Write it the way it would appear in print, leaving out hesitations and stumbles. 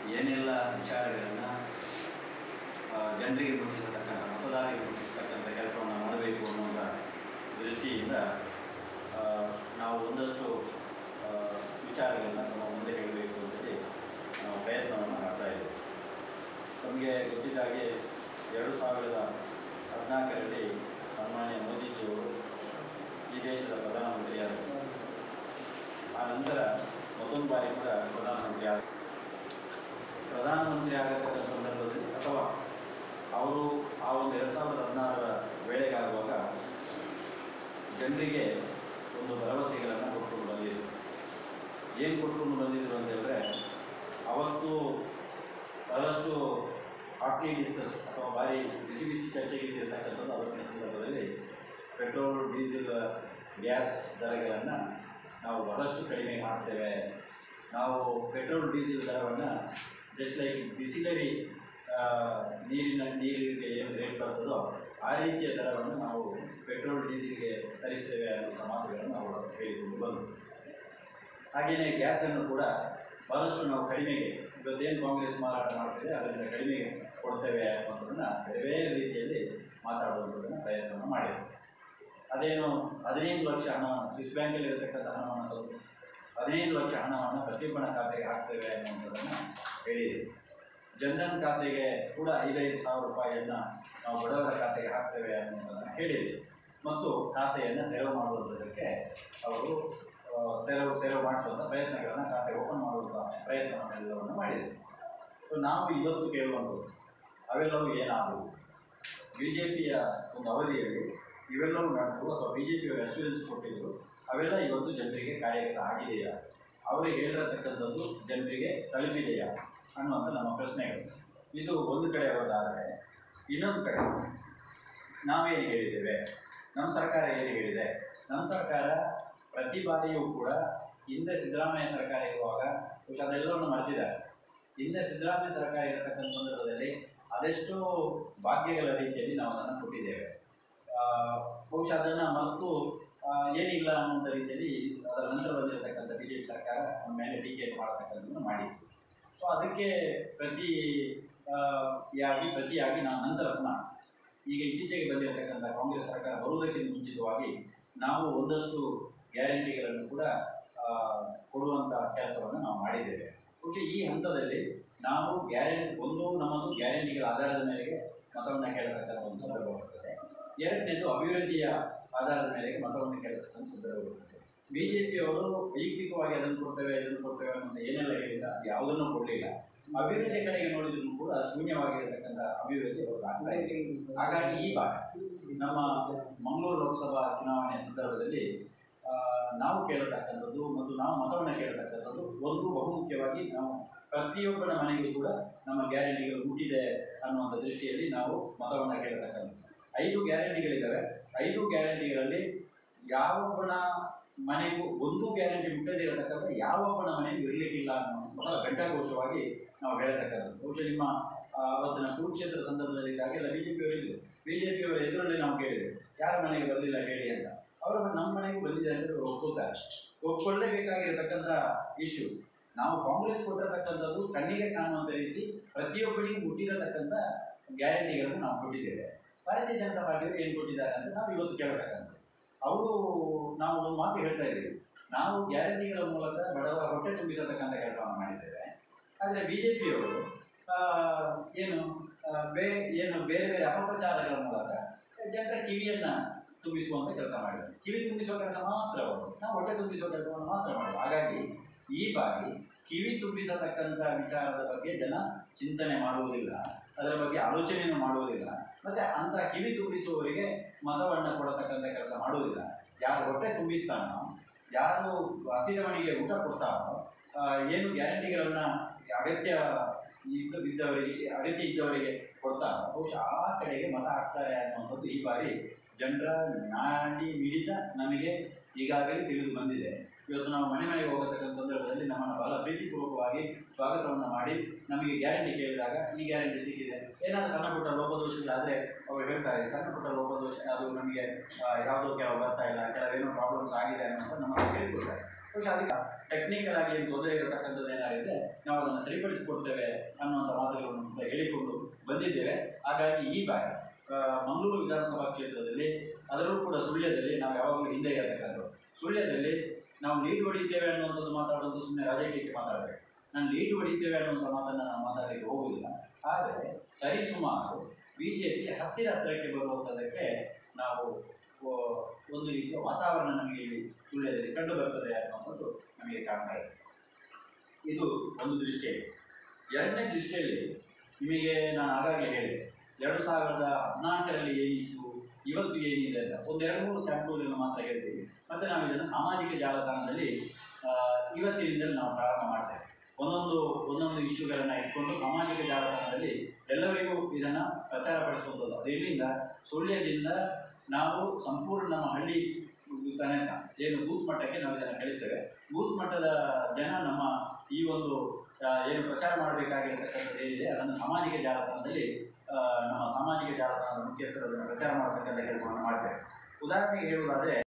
ಏನೆಲ್ಲ ವಿಚಾರಗಳನ್ನು ಜನರಿಗೆ ಮುಟ್ಟಿಸತಕ್ಕಂಥ ಮತದಾರರಿಗೆ ಮುಟ್ಟಿಸತಕ್ಕಂಥ ಕೆಲಸವನ್ನು ಮಾಡಬೇಕು ಅನ್ನೋದ ದೃಷ್ಟಿಯಿಂದ ನಾವು ಒಂದಷ್ಟು ವಿಚಾರಗಳನ್ನು ನಮ್ಮ ಮುಂದೆ ಹೇಳಬೇಕು ಅಂತೇಳಿ ನಾವು ಪ್ರಯತ್ನವನ್ನು ಮಾಡ್ತಾಯಿದ್ದೇವೆ. ನಮಗೆ ಗೊತ್ತಿದ್ದಾಗೆ 2014ರಲ್ಲಿ ಸನ್ಮಾನ್ಯ ಮೋದಿಜಿಯವರು ಈ ದೇಶದ ಪ್ರಧಾನಮಂತ್ರಿಯಾದರು. ಆ ನಂತರ ಮತ್ತೊಂದು ಬಾರಿ ಕೂಡ ಪ್ರಧಾನಮಂತ್ರಿ ಆಗತಕ್ಕಂಥ ಸಂದರ್ಭದಲ್ಲಿ ಅಥವಾ ಅವರು ಆ ಒಂದು 2016ರ ವೇಳೆಗಾಗುವಾಗ ಜನರಿಗೆ ಒಂದು ಭರವಸೆಗಳನ್ನು ಕೊಟ್ಕೊಂಡು ಬಂದಿದ್ದರು. ಏನು ಕೊಟ್ಕೊಂಡು ಬಂದಿದ್ದರು ಅಂತ ಹೇಳಿದ್ರೆ, ಅವತ್ತು ಬಹಳಷ್ಟು ಹಾಟ್ಲಿ ಡಿಸ್ಕಸ್ ಅಥವಾ ಭಾರಿ ಬಿಸಿ ಬಿಸಿ ಚರ್ಚೆಗಿದ್ದಿರ್ತಕ್ಕಂಥದ್ದು ಅವತ್ತಿನ ಸಂದರ್ಭದಲ್ಲಿ ಪೆಟ್ರೋಲ್, ಡೀಸೆಲ್, ಗ್ಯಾಸ್ ದರಗಳನ್ನು ನಾವು ಬಹಳಷ್ಟು ಕಡಿಮೆ ಮಾಡ್ತೇವೆ. ನಾವು ಪೆಟ್ರೋಲ್ ಡೀಸೆಲ್ ದರವನ್ನು ಜಸ್ಟ್ ಲೈಕ್ ಬಿಸಿಲರಿ ನೀರಿಗೆ ಏನು ರೇಟ್ ಬರ್ತದೋ ಆ ರೀತಿಯ ದರವನ್ನು ನಾವು ಪೆಟ್ರೋಲ್ ಡೀಸೆಲ್ಗೆ ತರಿಸ್ತೇವೆ ಅನ್ನೋ ಮಾತುಗಳನ್ನು ನಾವು ಹೇಳಿಕೊಂಡು ಬಂದರು. ಹಾಗೆಯೇ ಗ್ಯಾಸನ್ನು ಕೂಡ ಭಾಳಷ್ಟು ನಾವು ಕಡಿಮೆಗೆ, ಇವತ್ತೇನು ಕಾಂಗ್ರೆಸ್ ಮಾರಾಟ ಮಾಡ್ತೇವೆ ಅದರಿಂದ ಕಡಿಮೆಗೆ ಕೊಡ್ತೇವೆ ಅನ್ನೋದನ್ನು ಬೇರೆ ಬೇರೆ ರೀತಿಯಲ್ಲಿ ಮಾತಾಡುವಂಥದ್ದನ್ನು ಪ್ರಯತ್ನವನ್ನು ಮಾಡಿದೆ. ಅದೇನು 15 ಲಕ್ಷ ಹಣ ಸ್ವಿಸ್ ಬ್ಯಾಂಕಲ್ಲಿ ಇರತಕ್ಕಂಥ ಹಣವನ್ನು ತಂದು 15 ಲಕ್ಷ ಹಣವನ್ನು ಪ್ರತಿಯೊಬ್ಬನ ಖಾತೆಗೆ ಹಾಕ್ತೇವೆ ಅನ್ನುವಂಥದ್ದನ್ನು ಹೇಳಿದೆ. ಜನ್ಧನ್ ಖಾತೆಗೆ ಕೂಡ 5,000 ಸಾವಿರ ರೂಪಾಯಿಯನ್ನು ನಾವು ಬಡವರ ಖಾತೆಗೆ ಹಾಕ್ತೇವೆ ಅನ್ನುವಂಥದ್ದನ್ನು ಹೇಳಿದೆ. ಮತ್ತು ಖಾತೆಯನ್ನು ತೆರವು ಮಾಡುವುದಕ್ಕೆ ಅವರು ತೆರವು ಮಾಡಿಸುವಂಥ ಪ್ರಯತ್ನಗಳನ್ನು, ಖಾತೆ ಓಪನ್ ಮಾಡುವಂಥ ಪ್ರಯತ್ನವನ್ನೆಲ್ಲವನ್ನು ಮಾಡಿದೆ. ಸೊ ನಾವು ಇವತ್ತು ಕೇಳುವಂಥದ್ದು ಅವೆಲ್ಲವೂ ಏನಾದವು, ಬಿ ಜೆ ಪಿಯ ಒಂದು ಅವಧಿಯಲ್ಲಿ ಇವೆಲ್ಲವೂ ನಡೆದು ಅಥವಾ ಬಿ ಜೆ ಪಿಯವರು ಅಶ್ಯೂರೆನ್ಸ್ ಕೊಟ್ಟಿದ್ದರು, ಅವೆಲ್ಲ ಇವತ್ತು ಜನರಿಗೆ ಕಾರ್ಯಗತ ಆಗಿದೆಯಾ, ಅವರಿಗೆ ಹೇಳಿರತಕ್ಕಂಥದ್ದು ಜನರಿಗೆ ತಲುಪಿದೆಯಾ ಅನ್ನುವಂಥ ನಮ್ಮ ಪ್ರಶ್ನೆಗಳು. ಇದು ಒಂದು ಕಡೆ ಹೋದಾದರೆ, ಇನ್ನೊಂದು ಕಡೆ ನಾವೇನು ಹೇಳಿದ್ದೇವೆ, ನಮ್ಮ ಸರ್ಕಾರ ಏನು ಹೇಳಿದೆ. ನಮ್ಮ ಸರ್ಕಾರ ಪ್ರತಿ ಬಾರಿಯೂ ಕೂಡ ಹಿಂದೆ ಸಿದ್ದರಾಮಯ್ಯ ಸರ್ಕಾರ ಇರುವಾಗ ಬಹುಶಃ ಅದೆಲ್ಲವನ್ನು ಮರೆತಿದ್ದಾರೆ. ಹಿಂದೆ ಸಿದ್ದರಾಮಯ್ಯ ಸರ್ಕಾರ ಇರತಕ್ಕಂಥ ಸಂದರ್ಭದಲ್ಲಿ ಅದೆಷ್ಟೋ ಭಾಗ್ಯಗಳ ರೀತಿಯಲ್ಲಿ ನಾವು ಅದನ್ನು ಕೊಟ್ಟಿದ್ದೇವೆ. ಬಹುಶಃ ಅದನ್ನು ಮರೆತು ಏನಿಲ್ಲ ಅನ್ನುವಂಥ ರೀತಿಯಲ್ಲಿ ಅದರ ನಂತರ ಬಂದಿರತಕ್ಕಂಥ ಬಿ ಜೆ ಪಿ ಸರ್ಕಾರ ನಮ್ಮ ಮೇಲೆ ಟೀಕೆಯನ್ನು ಮಾಡತಕ್ಕಂಥದ್ದನ್ನು ಮಾಡಿತ್ತು. ಸೊ ಅದಕ್ಕೆ ಪ್ರತಿಯಾಗಿ ನಾವು ನಂತರ ಪುನಃ ಈಗ ಇತ್ತೀಚೆಗೆ ಬಂದಿರತಕ್ಕಂಥ ಕಾಂಗ್ರೆಸ್ ಸರ್ಕಾರ ಬರುವುದಕ್ಕಿಂತ ಮುಂಚಿತವಾಗಿ ನಾವು ಒಂದಷ್ಟು ಗ್ಯಾರಂಟಿಗಳನ್ನು ಕೂಡ ಕೊಡುವಂಥ ಕೆಲಸವನ್ನು ನಾವು ಮಾಡಿದ್ದೇವೆ. ಬಹುಶಃ ಈ ಹಂತದಲ್ಲಿ ನಾವು ನಮ್ಮದು ಗ್ಯಾರಂಟಿಗಳ ಆಧಾರದ ಮೇರೆಗೆ ಮತವನ್ನು ಕೇಳತಕ್ಕಂಥ ಒಂದು ಸಂದರ್ಭ ಬರ್ತದೆ. ಎರಡನೇದು ಅಭಿವೃದ್ಧಿಯ ಆಧಾರದ ಮೇರೆಗೆ ಮತವನ್ನು ಕೇಳತಕ್ಕಂಥ ಸಂದರ್ಭ ಬರ್ತದೆ. ಬಿ ಜೆ ಪಿಯವರು ವೈಯಕ್ತಿಕವಾಗಿ ಅದನ್ನು ಕೊಡ್ತೇವೆ ಇದನ್ನು ಕೊಡ್ತೇವೆ ಅನ್ನೋದು ಏನೆಲ್ಲ ಹೇಳಿಲ್ಲ, ಅದು ಯಾವುದನ್ನೂ ಕೊಡಲಿಲ್ಲ. ಅಭಿವೃದ್ಧಿ ಕಡೆಗೆ ನೋಡಿದ್ರು ಕೂಡ ಶೂನ್ಯವಾಗಿರತಕ್ಕಂಥ ಅಭಿವೃದ್ಧಿ ಅವ್ರಿಗೆ ಆಗ್ತಾ ಇದೆ. ಹಾಗಾಗಿ ಈ ಬಾರಿ ನಮ್ಮ ಮಂಗಳೂರು ಲೋಕಸಭಾ ಚುನಾವಣೆಯ ಸಂದರ್ಭದಲ್ಲಿ ನಾವು ಕೇಳತಕ್ಕಂಥದ್ದು ಮತ್ತು ನಾವು ಮತವನ್ನು ಕೇಳತಕ್ಕಂಥದ್ದು ಒಂದು ಬಹುಮುಖ್ಯವಾಗಿ ನಾವು ಪ್ರತಿಯೊಬ್ಬನ ಮನೆಗೂ ಕೂಡ ನಮ್ಮ ಗ್ಯಾರಂಟಿಗಳು ಮುಟ್ಟಿದೆ ಅನ್ನುವಂಥ ದೃಷ್ಟಿಯಲ್ಲಿ ನಾವು ಮತವನ್ನು ಕೇಳತಕ್ಕಂಥದ್ದು. 5 ಗ್ಯಾರಂಟಿಗಳಿದ್ದಾವೆ. 5 ಗ್ಯಾರಂಟಿಗಳಲ್ಲಿ ಯಾವೊಬ್ಬನ ಮನೆಗೂ ಒಂದು ಗ್ಯಾರಂಟಿ ಮುಟ್ಟದೇ ಇರತಕ್ಕಂಥ ಯಾವೊಬ್ಬನ ಮನೆಗೂ ಇರಲಿಕ್ಕಿಲ್ಲ ಅನ್ನೋ ಬಹಳ ಘಂಟಾಘೋಷವಾಗಿ ನಾವು ಹೇಳತಕ್ಕಂಥದ್ದು. ಬಹುಶಃ ನಿಮ್ಮ ಅವತ್ತಿನ ಕುರುಕ್ಷೇತ್ರ ಸಂದರ್ಭದಲ್ಲಿದ್ದಾಗೆಲ್ಲ ಬಿ ಜೆ ಪಿಯವರ ಎದುರಲ್ಲಿ ನಾವು ಕೇಳಿದ್ವಿ, ಯಾರ ಮನೆಗೆ ಬರಲಿಲ್ಲ ಹೇಳಿ ಅಂತ. ಅವರು ನಮ್ಮ ಮನೆಗೂ ಬಂದಿದೆ ಅಂತ ಒಪ್ಕೊಳ್ತಾರೆ. ಒಪ್ಕೊಳ್ಳೇಬೇಕಾಗಿರತಕ್ಕಂಥ ಇಶ್ಯೂ. ನಾವು ಕಾಂಗ್ರೆಸ್ ಕೊಟ್ಟಿರತಕ್ಕಂಥದ್ದು ಕಣ್ಣಿಗೆ ಕಾಣುವಂಥ ರೀತಿ ಪ್ರತಿಯೊಬ್ಬರಿಗೂ ಮುಟ್ಟಿರತಕ್ಕಂಥ ಗ್ಯಾರಂಟಿಗಳನ್ನು ನಾವು ಕೊಟ್ಟಿದ್ದೇವೆ. ಭಾರತೀಯ ಜನತಾ ಪಾರ್ಟಿಯವರು ಏನು ಕೊಟ್ಟಿದ್ದಾರೆ ಅಂತ ನಾವು ಇವತ್ತು ಕೇಳತಕ್ಕಂಥದ್ದು. ಅವರು ನಾವು ಒಂದು ಮಾತು ಹೇಳ್ತಾ ಇದ್ದೀವಿ, ನಾವು ಗ್ಯಾರಂಟಿಗಳ ಮೂಲಕ ಬಡವರ ಹೊಟ್ಟೆ ತುಂಬಿಸತಕ್ಕಂಥ ಕೆಲಸವನ್ನು ಮಾಡಿದ್ದೇವೆ. ಆದರೆ ಬಿ ಜೆ ಪಿಯವರು ಬೇರೆ ಬೇರೆ ಅಪಪ್ರಚಾರಗಳ ಮೂಲಕ ಜನರ ಕಿವಿಯನ್ನು ತುಂಬಿಸುವಂಥ ಕೆಲಸ ಮಾಡಿದ್ದಾರೆ. ಕಿವಿ ತುಂಬಿಸುವ ಕೆಲಸ ಮಾತ್ರ ಅವರು, ನಾವು ಹೊಟ್ಟೆ ತುಂಬಿಸುವ ಕೆಲಸವನ್ನು ಮಾತ್ರ ಮಾಡೋದು. ಹಾಗಾಗಿ ಈ ಬಾರಿ ಕಿವಿ ತುಂಬಿಸತಕ್ಕಂಥ ವಿಚಾರದ ಬಗ್ಗೆ ಜನ ಚಿಂತನೆ ಮಾಡುವುದಿಲ್ಲ, ಅದರ ಬಗ್ಗೆ ಆಲೋಚನೆಯನ್ನು ಮಾಡುವುದಿಲ್ಲ, ಮತ್ತು ಅಂಥ ಕಿವಿ ತುಂಬಿಸುವವರಿಗೆ ಮತವನ್ನು ಕೊಡತಕ್ಕಂಥ ಕೆಲಸ ಮಾಡುವುದಿಲ್ಲ. ಯಾರು ಹೊಟ್ಟೆ ತುಂಬಿಸ್ತಾನೋ, ಯಾರು ಹಸಿರವಣಿಗೆ ಊಟ ಕೊಡ್ತಾನೋ, ಏನು ಗ್ಯಾರಂಟಿಗಳನ್ನು ಅಗತ್ಯ ಇದ್ದವರಿಗೆ ಕೊಡ್ತಾರೋ ಬಹುಶಃ ಆ ಕಡೆಗೆ ಮತ ಹಾಕ್ತಾರೆ ಅನ್ನುವಂಥದ್ದು ಈ ಬಾರಿ ಜನರ ನಾಡಿ ಮಿಡಿತ ನಮಗೆ ಈಗಾಗಲೇ ತಿಳಿದು ಬಂದಿದೆ. ಇವತ್ತು ನಾವು ಮನೆಗೆ ಹೋಗತಕ್ಕಂಥ ಸಂದರ್ಭದಲ್ಲಿ ನಮ್ಮನ್ನು ಬಹಳ ಪ್ರೀತಿಪೂರ್ವಕವಾಗಿ ಸ್ವಾಗತವನ್ನು ಮಾಡಿ ನಮಗೆ ಗ್ಯಾರಂಟಿ ಕೇಳಿದಾಗ ಈ ಗ್ಯಾರಂಟಿ ಸಿಕ್ಕಿದೆ, ಏನಾದರೂ ಸಣ್ಣ ಪುಟ್ಟ ಲೋಪದೋಷಗಳಾದರೆ ಅವರು ಹೇಳ್ತಾರೆ, ಸಣ್ಣ ಪುಟ್ಟ ಲೋಪದೋಷ ಅದು ನಮಗೆ ಯಾವುದೋ ಕೆಲವು ಬರ್ತಾ ಇಲ್ಲ, ಕೆಲವೇನೋ ಪ್ರಾಬ್ಲಮ್ಸ್ ಆಗಿದೆ ಅನ್ನೋದು ನಮ್ಮನ್ನು ಕೇಳಿಕೊಡ್ತಾರೆ. ಬಹುಶಃ ಅದಕ್ಕೆ ಟೆಕ್ನಿಕಲ್ ಆಗಿ ಏನು ತೊಂದರೆ ಇರತಕ್ಕಂಥದ್ದು ಏನಾಗಿದೆ ನಾವು ಅದನ್ನು ಸರಿಪಡಿಸಿಕೊಡ್ತೇವೆ ಅನ್ನುವಂಥ ಮಾತುಗಳನ್ನು ಕೂಡ ಹೇಳಿಕೊಂಡು ಬಂದಿದ್ದೇವೆ. ಹಾಗಾಗಿ ಈ ಬಾರಿ ಮಂಗಳೂರು ವಿಧಾನಸಭಾ ಕ್ಷೇತ್ರದಲ್ಲಿ ಅದರಲ್ಲೂ ಕೂಡ ಸುಳ್ಯದಲ್ಲಿ ನಾವು ಯಾವಾಗಲೂ ಹಿಂದೆ ಇರತಕ್ಕಂಥದ್ದು. ಸುಳ್ಯದಲ್ಲಿ ನಾವು ಲೀಡ್ ಹೊಡಿತೇವೆ ಅನ್ನುವಂಥದ್ದು ಮಾತಾಡೋದು ಸುಮ್ಮನೆ ರಾಜಕೀಯಕ್ಕೆ ಮಾತಾಡಬೇಕು. ನಾನು ಲೀಡ್ ಹೊಡಿತೇವೆ ಅನ್ನುವಂಥ ಮಾತನ್ನು ನಾವು ಮಾತಾಡಲಿಕ್ಕೆ ಹೋಗುವುದಿಲ್ಲ. ಆದರೆ ಸರಿಸುಮಾರು BJP ಹತ್ತಿರಕ್ಕೆ ಬರುವಂಥದ್ದಕ್ಕೆ ನಾವು ಒಂದು ರೀತಿಯ ವಾತಾವರಣ ನಮಗೆ ಇಲ್ಲಿ ಸುಳ್ಯದಲ್ಲಿ ಕಂಡು ಬರ್ತದೆ ಅನ್ನುವಂಥದ್ದು ನಮಗೆ ಕಾಣ್ತಾ ಇದೆ. ಇದು ಒಂದು ದೃಷ್ಟಿಯಲ್ಲಿ. ಎರಡನೇ ದೃಷ್ಟಿಯಲ್ಲಿ ನಿಮಗೆ ನಾನು ಆಗಾಗಲೇ ಹೇಳಿದೆ 2014ರಲ್ಲಿ ಏನಿತ್ತು ಇವತ್ತು ಏನಿದೆ ಅಂತ ಒಂದು 2-3 ಸ್ಯಾಂಪಲ್ಗಳನ್ನು ಮಾತ್ರ ಹೇಳ್ತೀವಿ. ಮತ್ತು ನಾವು ಇದನ್ನು ಸಾಮಾಜಿಕ ಜಾಲತಾಣದಲ್ಲಿ ಇವತ್ತಿನಿಂದಲೇ ನಾವು ಪ್ರಾರಂಭ ಮಾಡ್ತೇವೆ. ಒಂದೊಂದು ಇಶ್ಯೂಗಳನ್ನು ಇಟ್ಕೊಂಡು ಸಾಮಾಜಿಕ ಜಾಲತಾಣದಲ್ಲಿ ಎಲ್ಲರಿಗೂ ಇದನ್ನು ಪ್ರಚಾರಪಡಿಸುವಂಥದ್ದು. ಅದು ಎಲ್ಲಿಂದ ಸುಳ್ಯದಿಂದ ನಾವು ಸಂಪೂರ್ಣ ನಮ್ಮ ಹಳ್ಳಿ ತನಕ ಏನು ಬೂತ್ ಮಟ್ಟಕ್ಕೆ ನಾವು ಇದನ್ನು ಕಳಿಸ್ತೇವೆ. ಬೂತ್ ಮಟ್ಟದ ಜನ ನಮ್ಮ ಈ ಒಂದು ಏನು ಪ್ರಚಾರ ಮಾಡಬೇಕಾಗಿರತಕ್ಕಂಥದ್ದು ಏನಿದೆ ಅದನ್ನು ಸಾಮಾಜಿಕ ಜಾಲತಾಣದಲ್ಲಿ ನಮ್ಮ ಸಾಮಾಜಿಕ ಜಾಲತಾಣದ ಮುಖ್ಯಸ್ಥರು ಅದನ್ನು ಪ್ರಚಾರ ಮಾಡತಕ್ಕಂಥ ಕೆಲಸವನ್ನು ಮಾಡ್ತೇವೆ. ಉದಾಹರಣೆಗೆ ಹೇಳುವುದಾದರೆ